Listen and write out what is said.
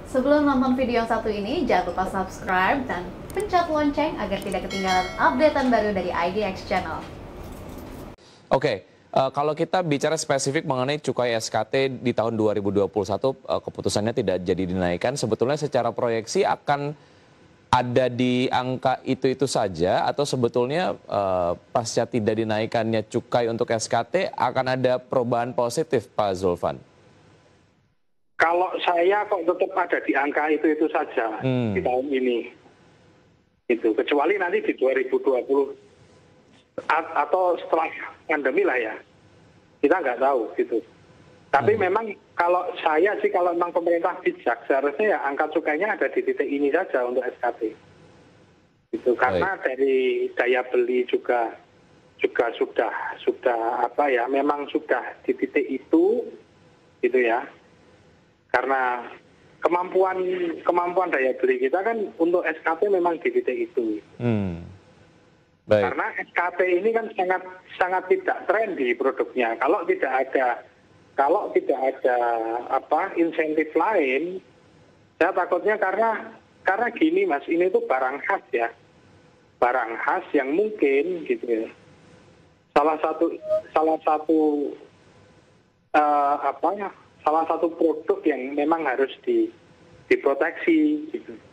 Sebelum nonton video yang satu ini, jangan lupa subscribe dan pencet lonceng agar tidak ketinggalan updatean baru dari IDX Channel. Oke, kalau kita bicara spesifik mengenai cukai SKT di tahun 2021, keputusannya tidak jadi dinaikkan, sebetulnya secara proyeksi akan ada di angka itu-itu saja, atau sebetulnya pasca tidak dinaikannya cukai untuk SKT akan ada perubahan positif, Pak Zulfan? Kalau saya kok tetap ada di angka itu saja di tahun ini. Itu kecuali nanti di 2020 atau setelah pandemi lah ya. Kita nggak tahu gitu. Tapi memang kalau saya sih, kalau memang pemerintah bijak, seharusnya ya angka cukainya ada di titik ini saja untuk SKT. Itu karena dari daya beli juga sudah apa ya, memang sudah di titik itu gitu ya. Karena kemampuan daya beli kita kan untuk SKT memang di titik itu. Baik. Karena SKT ini kan sangat tidak trendy produknya. Kalau tidak ada apa insentif lain, saya takutnya karena gini Mas, ini tuh barang khas ya, barang khas yang mungkin gitu ya. Salah satu produk yang memang harus diproteksi gitu.